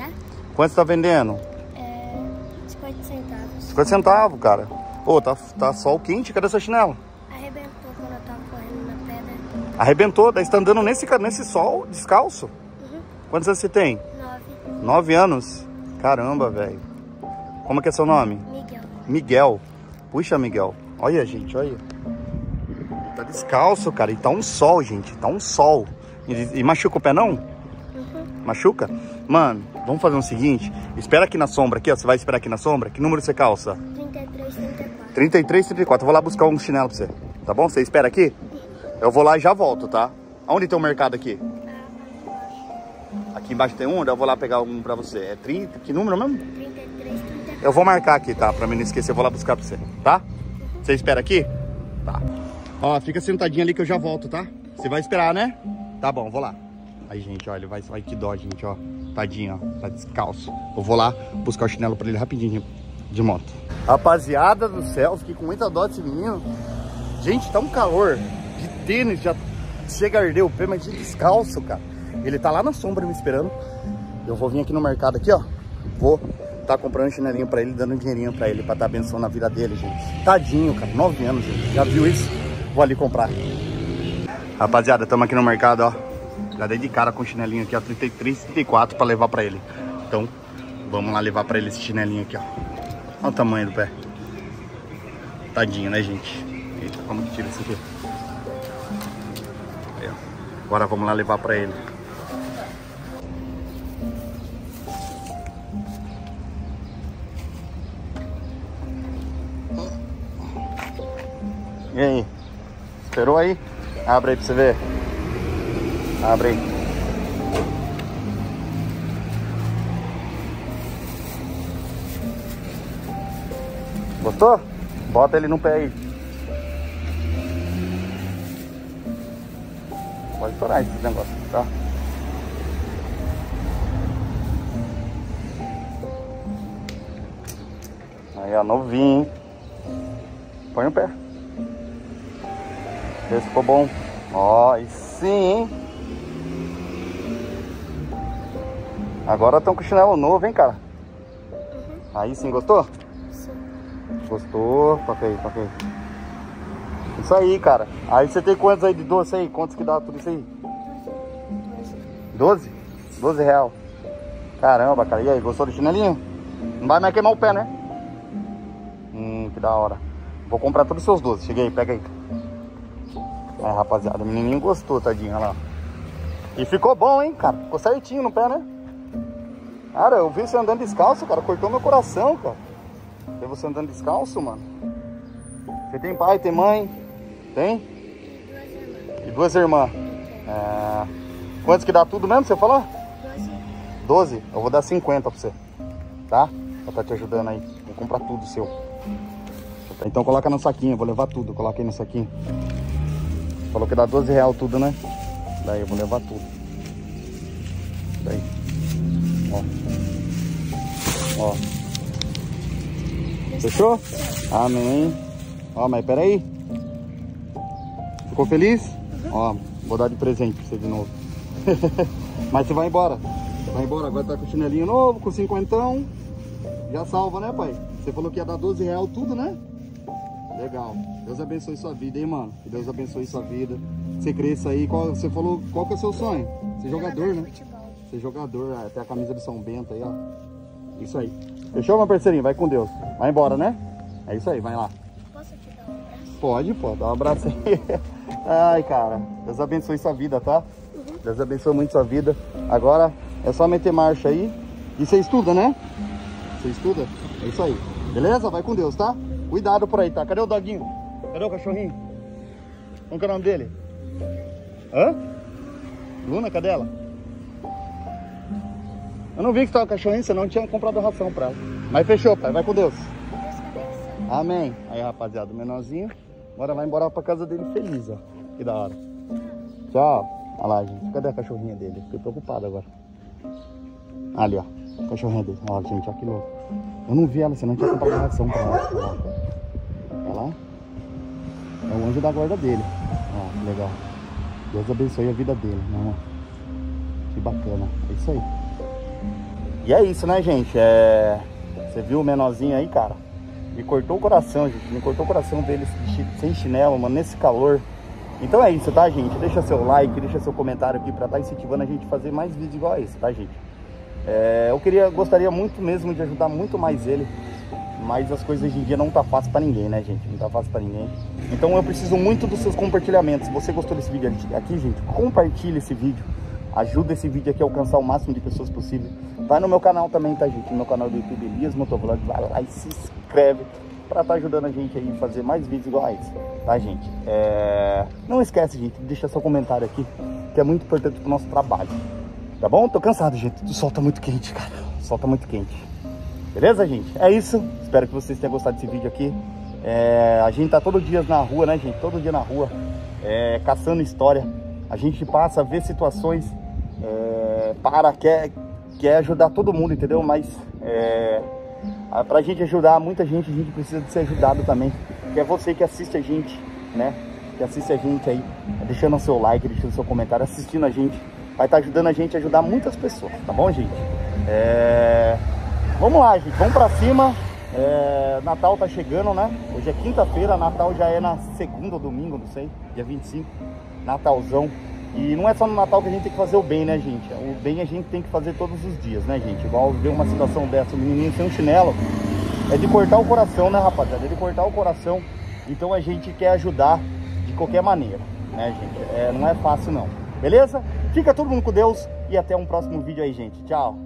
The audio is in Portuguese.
É? Quanto você tá vendendo? 50 centavos. 50 centavos, cara. Ô, tá sol quente, cadê seu chinelo? Arrebentou quando eu tava correndo na pedra. Arrebentou, daí você tá andando nesse sol, descalço? Uhum. Quantos anos você tem? 9. 9 anos? Caramba, velho. Como é que é seu nome? Miguel. Miguel. Puxa, Miguel. Olha, gente, olha. Tá descalço, cara. E tá um sol, gente. Tá um sol. E machuca o pé, não? Uhum. Machuca? Mano, vamos fazer o seguinte. Espera aqui na sombra, aqui, ó. Você vai esperar aqui na sombra? Que número você calça? 33, 34. 33, 34. Eu vou lá buscar um chinelo pra você. Tá bom? Você espera aqui? Eu vou lá e já volto, tá? Aonde tem um mercado aqui? Aqui embaixo tem um? Eu vou lá pegar um pra você. É 30? Que número mesmo? 33, 34. Eu vou marcar aqui, tá? Pra mim não esquecer, eu vou lá buscar pra você, tá? Você espera aqui? Tá. Ó, fica sentadinho ali que eu já volto, tá? Você vai esperar, né? Tá bom, vou lá. Aí, gente, olha, vai que dó, gente, ó. Tadinho, ó, tá descalço. Eu vou lá buscar o chinelo pra ele rapidinho de moto. Rapaziada do céu, fiquei com muita dó desse menino. Gente, tá um calor de tênis, já chega a arder o pé, mas de descalço, cara. Ele tá lá na sombra me esperando. Eu vou vir aqui no mercado aqui, ó. Vou tá comprando um chinelinho pra ele, dando um dinheirinho pra ele, pra dar abenção na vida dele, gente. Tadinho, cara, 9 anos, gente. Já viu isso? Vou ali comprar. Rapaziada, estamos aqui no mercado, ó. Já dei de cara com o chinelinho aqui, ó, 33, 34 pra levar pra ele. Então, vamos lá levar pra ele esse chinelinho aqui, ó. Olha o tamanho do pé. Tadinho, né, gente? Eita, como que tira isso aqui? Aí, ó. Agora vamos lá levar pra ele. E aí? Esperou aí? Abre aí pra você ver. Abre aí. Gostou? Bota ele no pé aí. Pode estourar esse negócio, tá? Aí, ó, novinho. Põe o pé. Vê se ficou bom. Ó, e sim, hein? Agora estão com chinelo novo, hein, cara? Uhum. Aí sim, gostou? Sim. Gostou? Toca aí, toca aí. Isso aí, cara. Aí você tem quantos aí de doce aí? Quantos que dá tudo isso aí? 12? 12 real. Caramba, cara. E aí, gostou do chinelinho? Não vai mais queimar o pé, né? Que da hora. Vou comprar todos os seus 12. Cheguei aí, pega aí. É, rapaziada, o menininho gostou, tadinho, olha lá. E ficou bom, hein, cara? Ficou certinho no pé, né? Cara, eu vi você andando descalço, cara. Cortou meu coração, cara. Ver você andando descalço, mano. Você tem pai, tem mãe? Tem? E 2 irmãs. É... Quantos que dá tudo mesmo, você falou? 12? Eu vou dar 50 pra você. Tá? Pra tá te ajudando aí. Vou comprar tudo seu. Então coloca no saquinho, eu vou levar tudo. Coloca aí no saquinho. Falou que dá 12 real tudo, né? Daí eu vou levar tudo. Daí. Ó. Ó. Fechou? Amém. Ó, mas peraí. Ficou feliz? Uhum. Ó, vou dar de presente pra você de novo. Mas você vai embora. Vai embora, agora tá com o chinelinho novo, com 50. Já salva, né, pai? Você falou que ia dar 12 real tudo, né? Legal. Deus abençoe sua vida, hein, mano? Que Deus abençoe sua vida. Você cresça aí. Você falou, qual que é o seu sonho? Ser jogador, né? Ser jogador. Até a camisa de São Bento aí, ó. Isso aí. Fechou, meu parceirinho? Vai com Deus. Vai embora, né? É isso aí, vai lá. Posso te dar um abraço? Pode, pô. Dá um abraço aí. Ai, cara. Deus abençoe sua vida, tá? Uhum. Deus abençoe muito sua vida. Agora é só meter marcha aí. E você estuda, né? Você estuda? É isso aí. Beleza? Vai com Deus, tá? Cuidado por aí, tá? Cadê o doguinho? Cadê o cachorrinho? Como que é o nome dele? Hã? Luna, cadê ela? Eu não vi que estava o cachorrinho, senão tinha comprado ração pra ela. Mas fechou, pai. Vai com Deus. Amém. Aí, rapaziada, o menorzinho. Agora vai embora pra casa dele feliz, ó. Que da hora. Tchau. Olha lá, gente. Cadê a cachorrinha dele? Fiquei preocupado agora. Ali, ó. A cachorrinha dele. Ó, gente, ó que louco. Eu não vi ela, senão tinha comprado ração pra ela. Olha lá. É o anjo da guarda dele. Ó, que legal. Deus abençoe a vida dele, né? Que bacana. É isso aí. E é isso, né, gente? Você viu o menorzinho aí, cara? Me cortou o coração, gente. Me cortou o coração dele sem chinelo, mano, nesse calor. Então é isso, tá, gente? Deixa seu like, deixa seu comentário aqui pra estar incentivando a gente a fazer mais vídeos igual a esse, tá, gente? Gostaria muito mesmo de ajudar muito mais ele. Mas as coisas hoje em dia não tá fácil pra ninguém, né, gente? Não tá fácil pra ninguém. Então eu preciso muito dos seus compartilhamentos. Se você gostou desse vídeo aqui, gente, compartilha esse vídeo. Ajuda esse vídeo aqui a alcançar o máximo de pessoas possível. Vai no meu canal também, tá, gente? No meu canal do YouTube, Elias Motovlog. Vai lá e se inscreve pra estar ajudando a gente aí a fazer mais vídeos igual a esse, tá, gente? Não esquece, gente, de deixar seu comentário aqui, que é muito importante pro nosso trabalho. Tá bom? Tô cansado, gente. O sol tá muito quente, cara. O sol tá muito quente. Beleza, gente? É isso. Espero que vocês tenham gostado desse vídeo aqui. A gente tá todo dia na rua, né, gente? Todo dia na rua, caçando história. A gente passa a ver situações, quer ajudar todo mundo, entendeu? Mas pra gente ajudar muita gente, a gente precisa de ser ajudado também. Que é você que assiste a gente, né? Que assiste a gente aí, deixando o seu like, deixando o seu comentário, assistindo a gente. Vai estar ajudando a gente a ajudar muitas pessoas, tá bom, gente? Vamos lá, gente, vamos pra cima. Natal tá chegando, né? Hoje é quinta-feira, Natal já é na segunda ou domingo, não sei, dia 25, Natalzão. E não é só no Natal que a gente tem que fazer o bem, né, gente? O bem a gente tem que fazer todos os dias, né, gente? Igual ver uma situação dessa, um menininho sem um chinelo, é de cortar o coração, né, rapaziada? É de cortar o coração. Então a gente quer ajudar de qualquer maneira, né, gente? Não é fácil, não. Beleza? Fica todo mundo com Deus e até um próximo vídeo aí, gente. Tchau!